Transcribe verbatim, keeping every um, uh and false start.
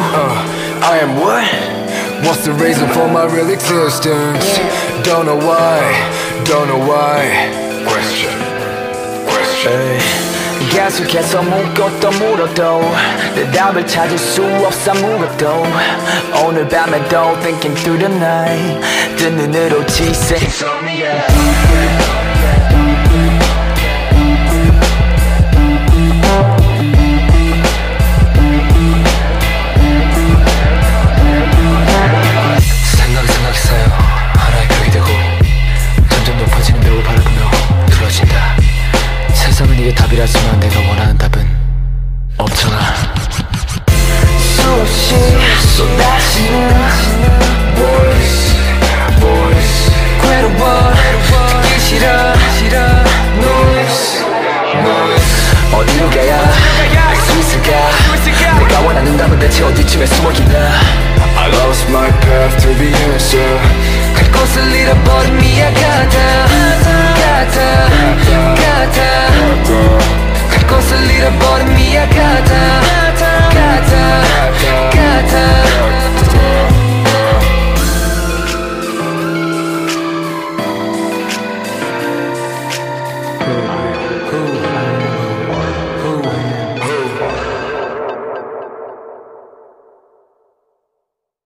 uh, I am what? What's the reason for my real existence? Don't know why, don't know why. Question, question. 계속해서 묻고또 물어도 대답을 찾을 수 없어 아무것도 오늘 밤에도 thinking through the night 뜬 눈으로 지새